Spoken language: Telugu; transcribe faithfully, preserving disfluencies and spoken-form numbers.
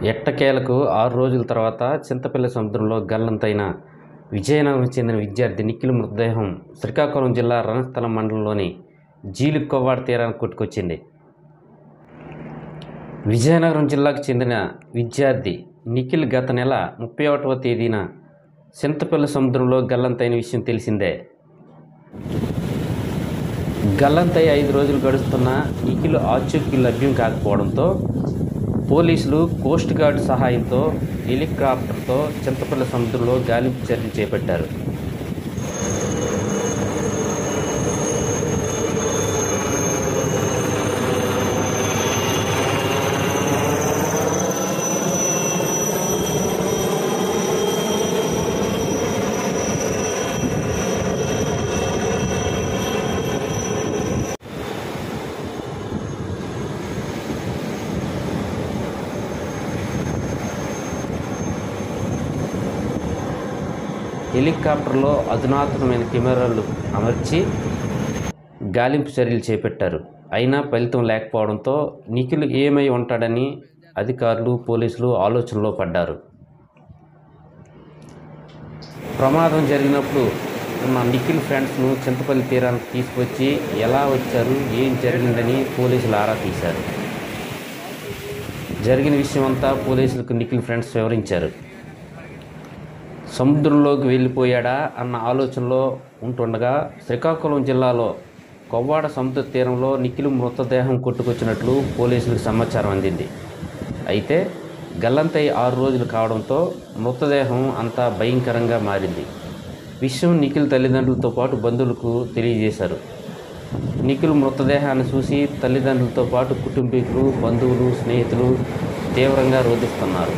ఎట్టకేలకు ఆరు రోజుల తర్వాత చింతపల్లి సముద్రంలో గల్లంతైన విజయనగరం చెందిన విద్యార్థి నిఖిల్ మృతదేహం శ్రీకాకుళం జిల్లా రణస్థలం మండలంలోని జీలుకొవ్వాడ తీరానికి కొట్టుకొచ్చింది. విజయనగరం జిల్లాకు చెందిన విద్యార్థి నిఖిల్ గత నెల ముప్పై ఒకటవ తేదీన చింతపల్లి సముద్రంలో గల్లంతైన విషయం తెలిసిందే. గల్లంతై ఐదు రోజులు గడుస్తున్న నిఖిల్ ఆచూకీ లభ్యం కాకపోవడంతో పోలీసులు కోస్ట్ గార్డ్ సహాయంతో హెలికాప్టర్తో చింతపల్లి సముద్రంలో గాలింపు చర్యలు చేపట్టారు. హెలికాప్టర్లో అధునాతనమైన కెమెరాలు అమర్చి గాలింపు చర్యలు చేపట్టారు. అయినా ఫలితం లేకపోవడంతో నిఖిల్ ఏమై ఉంటాడని అధికారులు పోలీసులు ఆలోచనలో పడ్డారు. ప్రమాదం జరిగినప్పుడు ఉన్న నిఖిల్ ఫ్రెండ్స్ను చింతపల్లి తీరానికి తీసుకొచ్చి ఎలా వచ్చారు, ఏం జరిగిందని పోలీసులు ఆరా తీశారు. జరిగిన విషయం అంతా పోలీసులకు నిఖిల్ ఫ్రెండ్స్ వివరించారు. సముద్రంలోకి వెళ్ళిపోయాడా అన్న ఆలోచనలో ఉంటుండగా శ్రీకాకుళం జిల్లాలో కొవ్వాడ సముద్ర తీరంలో నిఖిల్ మృతదేహం కొట్టుకొచ్చినట్లు పోలీసులకు సమాచారం అందింది. అయితే గల్లంతై ఆరు రోజులు కావడంతో మృతదేహం అంతా భయంకరంగా మారింది. విషయం నిఖిల్ తల్లిదండ్రులతో పాటు బంధువులకు తెలియజేశారు. నిఖిల్ మృతదేహాన్ని చూసి తల్లిదండ్రులతో పాటు కుటుంబీకులు, బంధువులు, స్నేహితులు తీవ్రంగా రోధిస్తున్నారు.